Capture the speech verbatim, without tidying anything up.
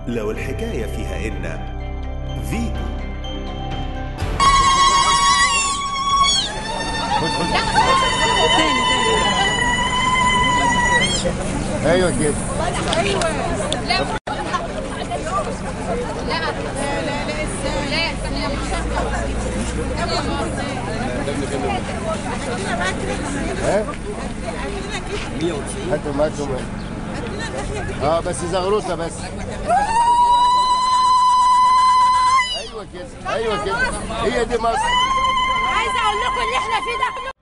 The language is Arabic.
لو الحكاية فيها إن فيتو. تاني تاني ايوه كده. ايوه لا لا لا لا لا ازاي لا يا ها هاتوا معاكم. اه بس زغروطه بس. ايوه كده ايوه كده، هي دي مصر. عايزه اقول لكم اللي احنا فيه ده